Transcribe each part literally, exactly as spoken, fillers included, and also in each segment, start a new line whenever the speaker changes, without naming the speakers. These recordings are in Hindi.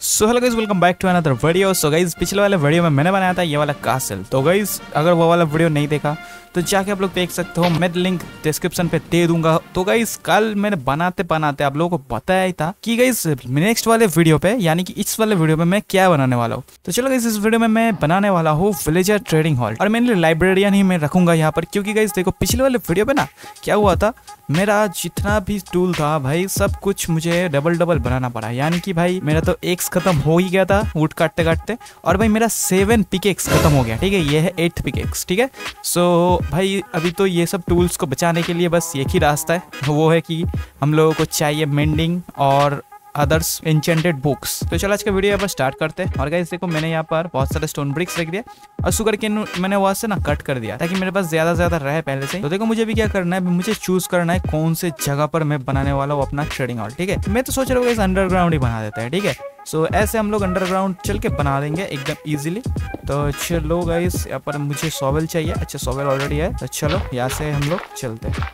So hello guys, welcome back to another video. So guys, पिछले वाले वीडियो में मैंने बनाया था ये वाला कासल। तो गाइस, अगर वो वाला वीडियो नहीं देखा तो जाके आप लोग देख सकते हो, मैं लिंक डिस्क्रिप्शन पे दे दूंगा। तो गाइस, कल मैंने बनाते बनाते आप लोगों को बताया ही था कि गाइस नेक्स्ट वाले वीडियो पे, यानी कि इस वाले वीडियो में मैं क्या बनाने वाला हूँ। तो चलो गाइस, इस वीडियो में मैं बनाने वाला हूँ विलेजर ट्रेडिंग हॉल, और मेनली लाइब्रेरियन ही मैं रखूंगा यहाँ पर। क्योंकि गाइस देखो, पिछले वाले वीडियो पे ना क्या हुआ था, मेरा जितना भी टूल था भाई सब कुछ मुझे डबल डबल बनाना पड़ा। यानी कि भाई मेरा तो एक्स खत्म हो ही गया था वुड काटते काटते, और भाई मेरा सेवन पिकेक्स खत्म हो गया। ठीक है, ये है एट्थ पिकेक्स। ठीक है, सो भाई अभी तो ये सब टूल्स को बचाने के लिए बस एक ही रास्ता है, वो है कि हम लोगों को चाहिए मेंडिंग और अदर्स एन्चेंटेड बुक्स। तो चलो आज का वीडियो यहाँ पर स्टार्ट करते हैं। और गाइस देखो, मैंने यहाँ पर बहुत सारे स्टोन ब्रिक्स रख दिया और शुगर के मैंने वहाँ से ना कट कर दिया ताकि मेरे पास ज्यादा ज्यादा रहे पहले से। तो देखो, मुझे भी क्या करना है, मुझे चूज करना है कौन से जगह पर मैं बनाने वाला हूँ अपना ट्रेडिंग हॉल। ठीक है, मैं तो सोच रहा हूँ गाइस अंडरग्राउंड ही बना देता है। ठीक है, सो so, ऐसे हम लोग अंडरग्राउंड चल के बना देंगे एकदम इजीली। तो चलो गाइस, यहाँ पर मुझे सॉवेल चाहिए। अच्छा, सॉवेल ऑलरेडी है, तो चलो यहाँ से हम लोग चलते हैं।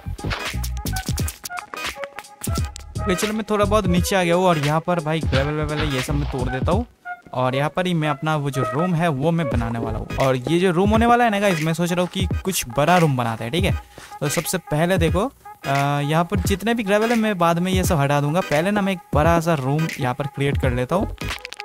चलो मैं थोड़ा बहुत नीचे आ गया हूँ, और यहाँ पर भाई ग्रेवल वेवल है, ये सब मैं तोड़ देता हूँ। और यहाँ पर ही मैं अपना वो जो रूम है वो मैं बनाने वाला हूँ। और ये जो रूम होने वाला है ना गाइस, मैं सोच रहा हूँ कि कुछ बड़ा रूम बनाते हैं। ठीक है, तो सबसे पहले देखो, यहाँ पर जितने भी ग्रेवल है मैं बाद में ये सब हटा दूंगा। पहले ना मैं एक बड़ा सा रूम यहाँ पर क्रिएट कर लेता हूँ।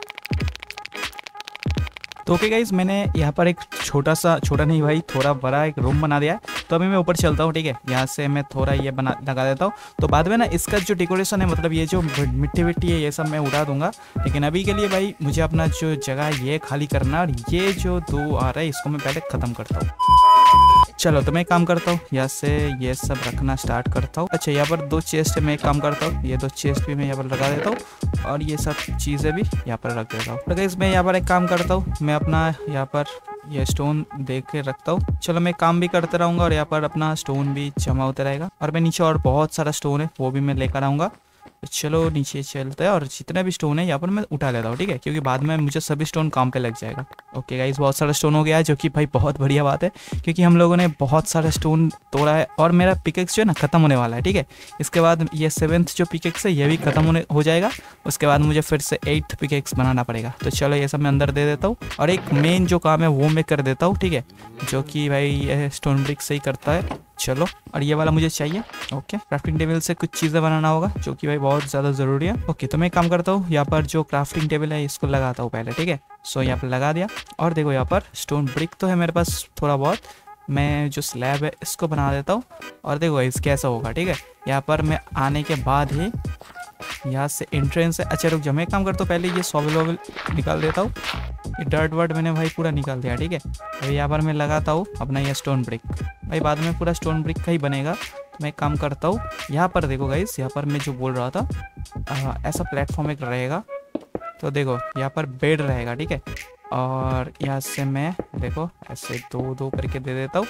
तो ओके गाइस, मैंने यहाँ पर एक छोटा सा, छोटा नहीं भाई, थोड़ा बड़ा एक रूम बना दिया है। तो अभी मैं ऊपर चलता हूँ। ठीक है, यहाँ से मैं थोड़ा ये बना लगा देता हूँ। तो बाद में ना इसका जो डेकोरेशन है, मतलब ये जो मिट्टी विट्टी है, ये सब मैं उड़ा दूंगा। लेकिन अभी के लिए भाई मुझे अपना जो जगह है ये खाली करना, और ये जो दो आ रहा है इसको मैं पहले ख़त्म करता हूँ। चलो, तो मैं काम करता हूँ, यहाँ से ये सब रखना स्टार्ट करता हूँ। अच्छा, यहाँ पर दो चेस्ट है, मैं एक काम करता हूँ, ये दो चेस्ट भी मैं यहाँ पर लगा देता हूँ, और ये सब चीज़ें भी यहाँ पर रख देता हूँ। तो गाइस, मैं यहाँ पर एक काम करता हूँ, मैं अपना यहाँ पर ये स्टोन देख के रखता हूँ। चलो, मैं काम भी करते रहूँगा और यहाँ पर अपना स्टोन भी जमा होता रहेगा। और मैं नीचे और बहुत सारा स्टोन है वो भी मैं लेकर आऊँगा। तो चलो नीचे चलते हैं, और जितने भी स्टोन है यहाँ पर मैं उठा लेता हूँ। ठीक है, क्योंकि बाद में मुझे सभी स्टोन काम पे लग जाएगा। ओके गाइस, बहुत सारा स्टोन हो गया है, जो कि भाई बहुत बढ़िया बात है, क्योंकि हम लोगों ने बहुत सारा स्टोन तोड़ा है। और मेरा पिकेक्स जो है ना ख़त्म होने वाला है। ठीक है, इसके बाद ये सेवेंथ जो पिकेक्स है ये भी ख़त्म होने हो जाएगा। उसके बाद मुझे फिर से एट्थ पिकेक्स बनाना पड़ेगा। तो चलो, ये सब मैं अंदर दे देता हूँ, और एक मेन जो काम है वो मैं कर देता हूँ। ठीक है, जो कि भाई ये स्टोन ब्रिक से ही करता है। चलो, और ये वाला मुझे चाहिए। ओके, क्राफ्टिंग टेबल से कुछ चीज़ें बनाना होगा, जो कि भाई बहुत ज़्यादा ज़रूरी है। ओके, तो मैं काम करता हूँ, यहाँ पर जो क्राफ्टिंग टेबल है इसको लगाता हूँ पहले। ठीक है, सो यहाँ पर लगा दिया। और देखो, यहाँ पर स्टोन ब्रिक तो है मेरे पास थोड़ा बहुत, मैं जो स्लैब है इसको बना देता हूँ। और देखो इस कैसा होगा। ठीक है, यहाँ पर मैं आने के बाद ही यहाँ से एंट्रेंस है। अच्छा रुक जाओ, मैं काम करता हूँ, पहले ये सॉवेल वॉवेल निकाल देता हूँ। ये डर्ट वर्ट मैंने भाई पूरा निकाल दिया। ठीक है, अभी यहाँ पर मैं लगाता हूँ अपना ये स्टोन ब्रिक। भाई बाद में पूरा स्टोन ब्रिक का ही बनेगा। मैं काम करता हूँ, यहाँ पर देखो गाइस, यहाँ पर मैं जो बोल रहा था, आ, ऐसा प्लेटफॉर्म एक रहेगा। तो देखो यहाँ पर बेड रहेगा। ठीक है, और यहाँ से मैं देखो ऐसे दो दो करके दे देता हूँ।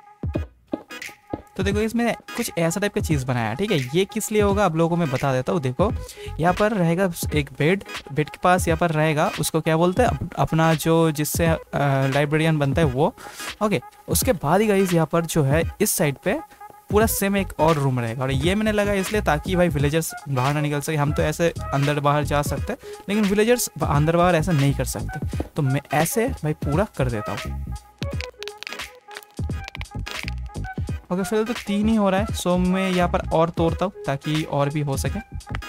तो देखो, इसमें कुछ ऐसा टाइप का चीज़ बनाया। ठीक है, ये किस लिए होगा आप लोगों को मैं बता देता हूँ। देखो, यहाँ पर रहेगा एक बेड, बेड के पास यहाँ पर रहेगा, उसको क्या बोलते हैं, अपना जो जिससे लाइब्रेरियन बनता है वो। ओके, उसके बाद ही गाइस यहाँ पर जो है इस साइड पे पूरा सेम एक और रूम रहेगा। और ये मैंने लगा इसलिए ताकि भाई विलेजर्स बाहर ना निकल सके। हम तो ऐसे अंदर बाहर जा सकते हैं, लेकिन विलेजर्स अंदर बाहर ऐसा नहीं कर सकते। तो मैं ऐसे भाई पूरा कर देता हूँ। ओके, फिलहाल तो तीन ही हो रहा है, सो मैं यहाँ पर और तोड़ता हूँ ताकि और भी हो सके।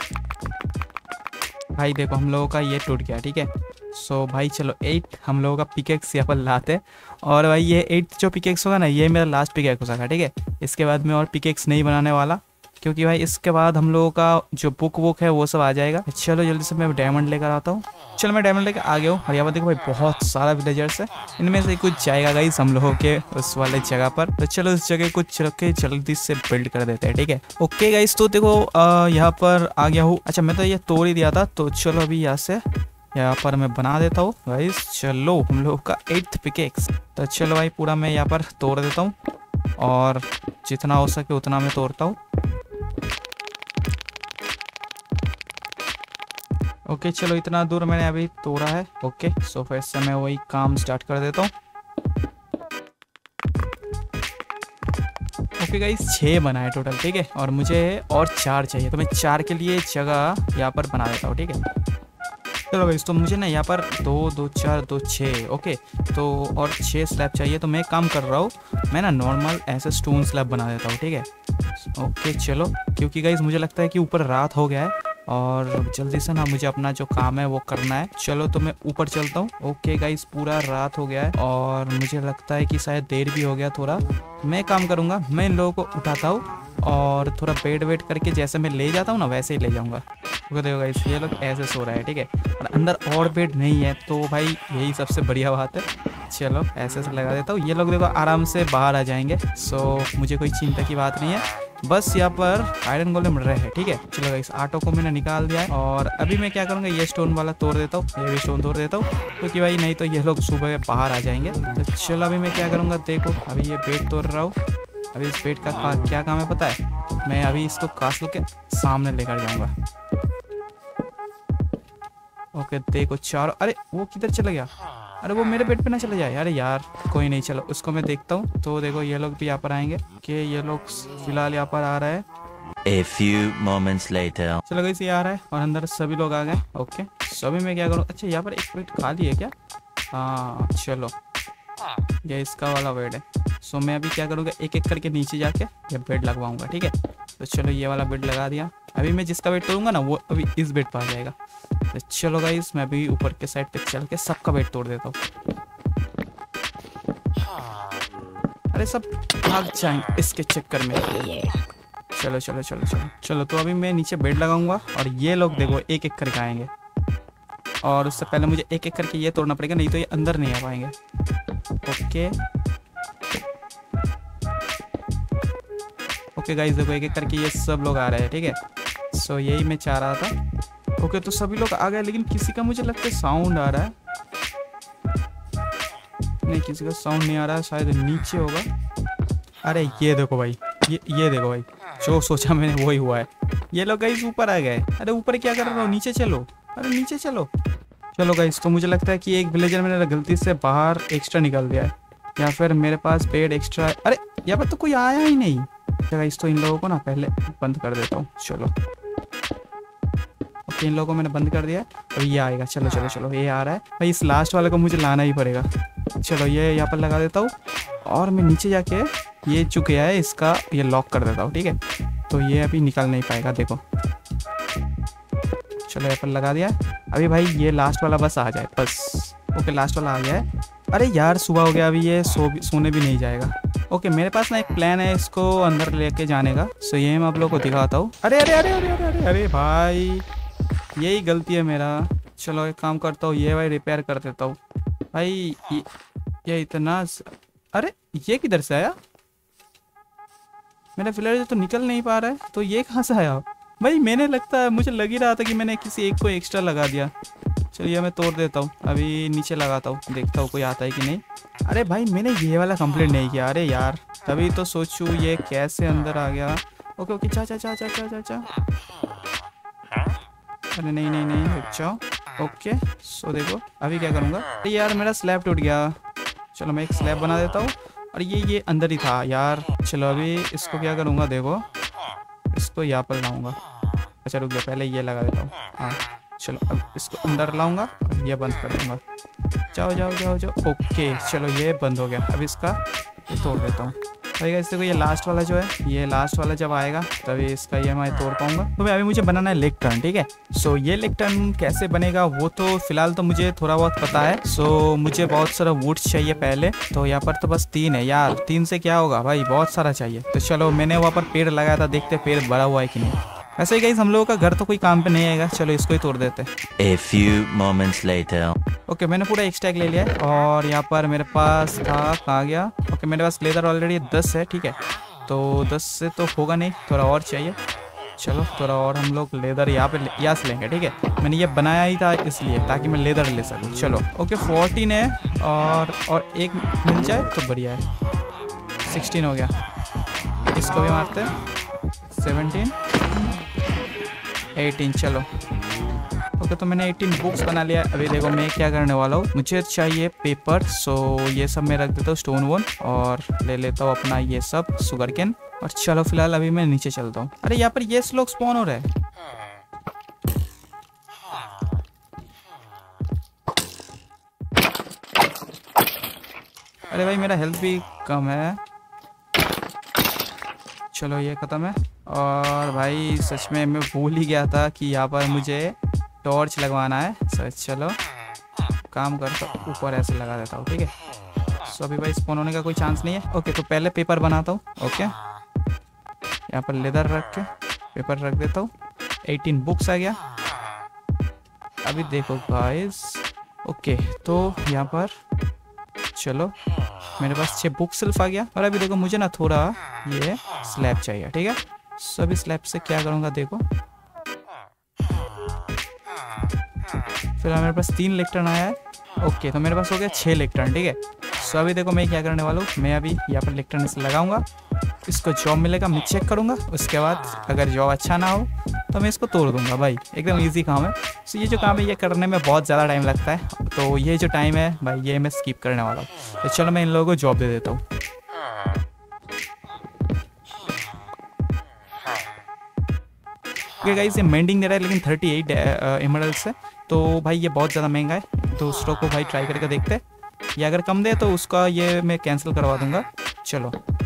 भाई देखो, हम लोगों का ये टूट गया। ठीक है, सो भाई चलो एट हम लोगों का पिकेक्स यहाँ पर लाते हैं। और भाई ये एट जो पिकेक्स होगा ना, ये मेरा लास्ट पिकेक्स होगा। ठीक है, इसके बाद मैं और पिकेक्स नहीं बनाने वाला, क्योंकि भाई इसके बाद हम लोगों का जो बुक वुक है वो सब आ जाएगा। चलो जल्दी से मैं डायमंड लेकर आता हूँ। चलो मैं डायमंड लेकर आ गया हूँ, और यहाँ पर देखो भाई बहुत सारा विलेजर्स है, इनमें से कुछ जाएगा गाइस हम लोगों के उस वाले जगह पर। तो चलो इस जगह कुछ रख के जल्दी से बिल्ड कर देते हैं। ठीक है, ओके गाइस, तो देखो यहाँ पर आ गया हूँ। अच्छा, मैं तो ये तोड़ ही दिया था, तो चलो अभी यहाँ से यहाँ पर मैं बना देता हूँ गाइस। चलो, हम लोग का एट्थ पिकेक्स। तो चलो भाई पूरा मैं यहाँ पर तोड़ देता हूँ, और जितना हो सके उतना मैं तोड़ता हूँ। ओके, चलो इतना दूर मैंने अभी तोड़ा है। ओके, सो फिर से मैं वही काम स्टार्ट कर देता हूँ। ओके गाइस, छः बना है टोटल। ठीक है, और मुझे और चार चाहिए, तो मैं चार के लिए जगह यहाँ पर बना देता हूँ। ठीक है, चलो गाइस, तो मुझे ना यहाँ पर दो दो चार दो छः, ओके, तो और छः स्लैब चाहिए। तो मैं एक काम कर रहा हूँ, मैं ना नॉर्मल ऐसे स्टोन स्लैब बना देता हूँ, ठीक है। ओके चलो, क्योंकि गाइस मुझे लगता है कि ऊपर रात हो गया है और जल्दी से ना मुझे अपना जो काम है वो करना है। चलो तो मैं ऊपर चलता हूँ। ओके गाइस, पूरा रात हो गया है और मुझे लगता है कि शायद देर भी हो गया थोड़ा। मैं काम करूँगा, मैं इन लोगों को उठाता हूँ और थोड़ा बेड वेट करके जैसे मैं ले जाता हूँ ना वैसे ही ले जाऊँगा। देखो देखो गाइस, ये लोग ऐसे सो रहा है, ठीक है, और अंदर और बेड नहीं है, तो भाई यही सबसे बढ़िया बात है। चलो ऐसे से लगा देता हूँ, ये लोग देखो आराम से बाहर आ जाएंगे। सो मुझे कोई चिंता की बात नहीं है, बस यहाँ पर आयरन गोलेम रहे हैं, ठीक है। चलो इस आटो को मैंने निकाल दिया है और अभी मैं क्या करूँगा, ये स्टोन वाला तोड़ देता हूँ, ये भी स्टोन तोड़ देता हूँ, क्योंकि भाई नहीं तो ये लोग सुबह बाहर आ जाएंगे। तो चलो अभी मैं क्या करूँगा, देखो अभी ये बेड तोड़ रहा हूँ। अभी इस बेड का का, क्या काम है पता है, मैं अभी इसको कासल के सामने लेकर जाऊँगा। ओके देखो चारों, अरे वो किधर चला गया, अरे वो मेरे बेड पे ना चला जाए, अरे यार कोई नहीं, चलो उसको मैं देखता हूँ। तो देखो ये लोग भी यहाँ पर आएंगे, कि ये लोग फिलहाल यहाँ पर आ रहा है।
A few moments later.
चलो गाइस, ये आ रहा है और अंदर सभी लोग आ गए। ओके सभी मैं क्या करूँ, अच्छा यहाँ पर एक बेड खाली है क्या, हाँ चलो ये इसका वाला बेड है। सो मैं अभी क्या करूँगा, एक एक करके नीचे जाके ये बेड लगवाऊंगा, ठीक है। तो चलो ये वाला बेड लगा दिया। अभी मैं जिसका वेट करूँगा ना वो अभी इस बेड पर आ जाएगा। तो चलो गाइस, मैं अभी ऊपर के साइड पे चल के सबका वेट तोड़ देता हूँ। अरे सब भाग जाएंगे इसके चक्कर में। चलो चलो चलो चलो चलो तो अभी मैं नीचे बेड लगाऊंगा और ये लोग देखो एक एक करके आएंगे, और उससे पहले मुझे एक एक करके ये तोड़ना पड़ेगा, नहीं तो ये अंदर नहीं आ पाएंगे। ओके ओके गाइस, देखो एक एक करके ये सब लोग आ रहे हैं, ठीक है। सो यही मैं चाह रहा था। ओके तो सभी लोग आ गए, लेकिन किसी का मुझे लगता है साउंड आ रहा है, नहीं किसी का साउंड नहीं आ रहा है, शायद नीचे होगा। अरे ये देखो भाई, ये ये देखो भाई, जो सोचा मैंने वही हुआ है। ये लोग गाइस ऊपर आ गए। अरे ऊपर क्या कर रहे हो, नीचे चलो, अरे नीचे चलो। चलो गाइस, तो मुझे लगता है कि एक विलेजर मैंने गलती से बाहर एक्स्ट्रा निकाल दिया है, या फिर मेरे पास बेड एक्स्ट्रा है। अरे यहाँ पर तो कोई आया ही नहीं। गाइस तो इन लोगों को ना पहले बंद कर देता हूँ। चलो ओके, इन लोगों को मैंने बंद कर दिया, अब ये आएगा। चलो चलो चलो, ये आ रहा है भाई, इस लास्ट वाले को मुझे लाना ही पड़ेगा। चलो ये यहाँ पर लगा देता हूँ और मैं नीचे जाके ये चुके है इसका ये लॉक कर देता हूँ, ठीक है। तो ये अभी निकल नहीं पाएगा, देखो। चलो यहाँ पर लगा दिया। अभी भाई ये लास्ट वाला बस आ जाए बस। ओके लास्ट वाला आ गया है। अरे यार सुबह हो गया, अभी ये सो भी सोने भी नहीं जाएगा। ओके मेरे पास ना एक प्लान है इसको अंदर लेके जाने का। सो ये मैं आप लोगों को दिखाता हूँ। अरे अरे अरे अरे अरे अरे अरे भाई, यही गलती है मेरा। चलो एक काम करता हूँ, ये भाई रिपेयर कर देता हूँ भाई। ये, ये इतना स... अरे ये किधर से आया, मेरा विलेजर तो निकल नहीं पा रहा है, तो ये कहाँ से आया भाई। मैंने लगता है मुझे लग ही रहा था कि मैंने किसी एक को एक्स्ट्रा लगा दिया। चलिए मैं तोड़ देता हूँ, अभी नीचे लगाता हूँ, देखता हूँ कोई आता है कि नहीं। अरे भाई मैंने ये वाला कंप्लेंट नहीं किया। अरे यार तभी तो सोचूं ये कैसे अंदर आ गया। ओके ओके चा चा चा चा चा चा चा अरे नहीं नहीं नहीं रुक जाओ। ओके सो देखो अभी क्या करूँगा। अरे यार मेरा स्लैब टूट गया। चलो मैं एक स्लैब बना देता हूँ, और ये ये अंदर ही था यार। चलो अभी इसको क्या करूँगा, देखो इसको यहाँ पर लाऊंगा। अच्छा रुक जाओ, पहले ये लगा देता हूँ। हाँ चलो अब इसको अंदर लाऊंगा और ये बंद कर दूंगा। जाओ जाओ जाओ जाओ। ओके चलो ये बंद हो गया। अब इसका ये तोड़ देता हूँ। भाई इससे को ये लास्ट वाला जो है, ये लास्ट वाला जब आएगा तभी इसका ये मैं तोड़ पाऊंगा। तो भाई अभी मुझे बनाना है लेग टर्न, ठीक है। सो ये लेग टर्न कैसे बनेगा वो तो फिलहाल तो मुझे थोड़ा बहुत पता है। सो मुझे बहुत सारा वुड्स चाहिए पहले, तो यहाँ पर तो बस तीन है यार। तीन से क्या होगा भाई, बहुत सारा चाहिए। तो चलो मैंने वहाँ पर पेड़ लगाया था, देखते पेड़ बड़ा हुआ है कि नहीं। वैसे ही गाइस हम लोगों का घर तो कोई काम पे नहीं आएगा, चलो इसको ही तोड़ देते हैं।
A few moments later.
Okay मैंने पूरा एक स्टैक ले लिया है, और यहाँ पर मेरे पास था, कहाँ गया। ओके मेरे पास लेदर ऑलरेडी दस है, ठीक है। तो दस से तो होगा नहीं, थोड़ा और चाहिए। चलो थोड़ा और हम लोग लेदर यहाँ पे यहाँ से लेंगे, ठीक है। मैंने ये बनाया ही था इसलिए ताकि मैं लेदर ले सकूँ। चलो ओके फोर्टीन है, और और एक मिल जाए तो बढ़िया है। सिक्सटीन हो गया, इसको भी मारते हैं। सेवनटीन एटीन चलो ओके तो मैंने एटीन बुक्स बना लिया। अभी देखो मैं क्या करने वाला हूँ, मुझे चाहिए पेपर। सो ये सब मैं रख देता हूँ स्टोन वोन, और ले लेता हूँ अपना ये सब शुगर कैन। और चलो फिलहाल अभी मैं नीचे चलता हूँ। अरे यहाँ पर ये लोग स्पॉन हो रहे हैं। अरे भाई मेरा हेल्थ भी कम है। चलो ये ख़त्म है। और भाई सच में मैं भूल ही गया था कि यहाँ पर मुझे टॉर्च लगवाना है। सच चलो काम करता हूँ, ऊपर ऐसे लगा देता हूँ, ठीक है। सो अभी भाई स्पॉन होने का कोई चांस नहीं है। ओके तो पहले पेपर बनाता हूँ। ओके यहाँ पर लेदर रख के पेपर रख देता हूँ। अठारह बुक्स आ गया। अभी देखो गाइस, ओके तो यहाँ पर चलो मेरे पास छः बुक सिर्फ आ गया। और अभी देखो मुझे ना थोड़ा ये स्लैब चाहिए, ठीक है। सो अभी स्लैब से क्या करूँगा देखो, फिलहाल मेरे पास तीन लेक्टर्न आया है। ओके तो मेरे पास हो गया छः लेक्टर्न, ठीक है। सो अभी देखो मैं क्या करने वाला हूँ, मैं अभी यहाँ पर लेक्टर्न से लगाऊंगा, इसको जॉब मिलेगा मैं चेक करूँगा। उसके बाद अगर जॉब अच्छा ना हो तो मैं इसको तोड़ दूंगा। भाई एकदम इजी काम है। सो ये जो काम है ये करने में बहुत ज़्यादा टाइम लगता है, तो ये जो टाइम है भाई ये मैं स्किप करने वाला हूँ। तो चलो मैं इन लोगों को जॉब दे देता हूँ। ओके गाइस ये मेंडिंग दे रहा है लेकिन अड़तीस एमरल्ड से, तो भाई ये बहुत ज़्यादा महंगा है। दूसरों को भाई ट्राई करके देखते हैं, या अगर कम दे तो उसका ये मैं कैंसिल करवा दूंगा। चलो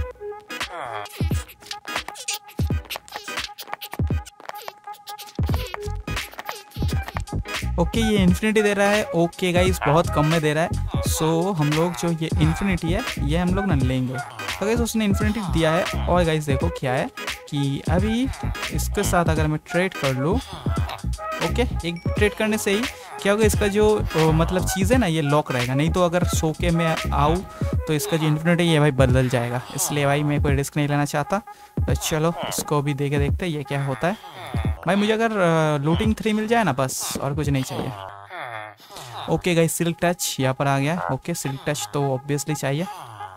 ओके ये इन्फिनिटी दे रहा है। ओके गाइस बहुत कम में दे रहा है। सो हम लोग जो ये इन्फिनिटी है ये हम लोग ना लेंगे। तो गाइस उसने इन्फिनिटी दिया है। और गाइस देखो क्या है कि अभी इसके साथ अगर मैं ट्रेड कर लूँ, ओके एक ट्रेड करने से ही क्या होगा, इसका जो ओ, मतलब चीज़ है ना ये लॉक रहेगा। नहीं तो अगर सो के मैं आऊँ तो इसका जो इन्फिनिटी है भाई बदल जाएगा, इसलिए भाई मैं कोई रिस्क नहीं लेना चाहता। तो चलो इसको भी देखे देखते ये क्या होता है। भाई मुझे अगर लूटिंग थ्री मिल जाए ना बस, और कुछ नहीं चाहिए। ओके गाइस सिल्क टच यहाँ पर आ गया। ओके सिल्क टच तो ऑब्वियसली चाहिए।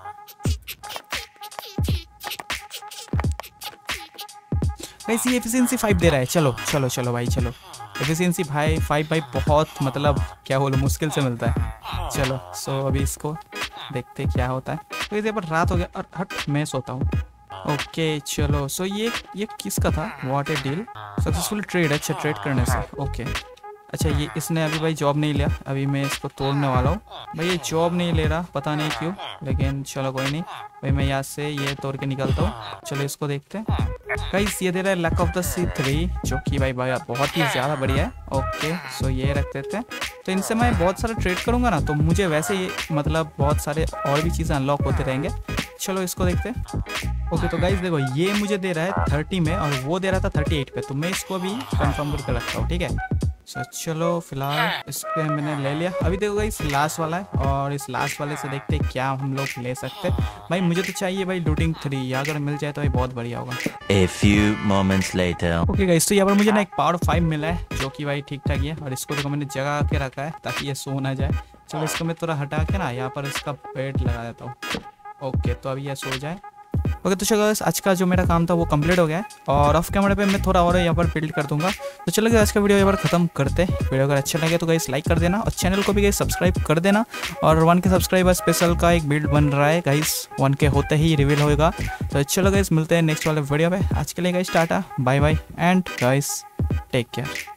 गाइस ये एफिशिएंसी फाइव दे रहा है। चलो चलो चलो भाई चलो एफिशिएंसी भाई फाइव भाई बहुत मतलब क्या बोलो मुश्किल से मिलता है। चलो सो अभी इसको देखते क्या होता है। तो इस पर रात हो गया और हट मैं सोता हूँ। ओके चलो सो ये ये किसका था, what a deal, successful trade. अच्छा ट्रेड करने से ओके। अच्छा ये इसने अभी भाई जॉब नहीं लिया, अभी मैं इसको तोड़ने वाला हूँ। भाई ये जॉब नहीं ले रहा पता नहीं क्यों, लेकिन चलो कोई नहीं भाई मैं यहाँ से ये तोड़ के निकलता हूँ। चलो इसको देखते हैं। गाइस ये दे रहा है luck of the sea three, जो कि भाई भाई बहुत ही ज़्यादा बढ़िया है। ओके सो ये रख देते हैं। तो इनसे मैं बहुत सारा ट्रेड करूँगा ना तो मुझे वैसे ये मतलब बहुत सारे और भी चीज़ें अनलॉक होते रहेंगे। चलो इसको देखते हैं। ओके तो गाइस देखो ये मुझे दे रहा है थर्टी में और वो दे रहा था थर्टी एट पे, तो मैं इसको भी कंफर्म करके रखता हूँ, ठीक है। सो चलो फिलहाल इस पे मैंने ले लिया। अभी देखो गाइस लास्ट वाला है और इस लास्ट वाले से देखते हैं क्या हम लोग ले सकते हैं। भाई मुझे तो चाहिए भाई लूटिंग थ्री, अगर मिल जाए तो भाई बहुत बढ़िया होगा।
A few moments later.
Okay guys तो यहाँ पर मुझे ना एक पावर फाइव मिला है जो कि भाई ठीक ठाक है। और इसको देखो मैंने जगा के रखा है ताकि ये सो ना जाए। चलो इसको मैं थोड़ा हटा के ना यहाँ पर इसका बेड लगा देता हूँ। ओके तो अभी ये सो जाए। ओके तो चलो आज का जो मेरा काम था वो कंप्लीट हो गया है और ऑफ कैमरे पे मैं थोड़ा और यहाँ पर बिल्ड कर दूंगा। तो चलो आज का वीडियो यहाँ पर खत्म करते हैं। वीडियो अगर अच्छा लगे तो गाइस लाइक कर देना और चैनल को भी गाइस सब्सक्राइब कर देना। और वन के सब्सक्राइबर स्पेशल का एक बिल्ड बन रहा है गाइस, वन के होते ही रिवील होगा। तो चलो गाइस मिलते हैं नेक्स्ट वाले वीडियो में। आज के लिए guys tata bye bye and guys take care.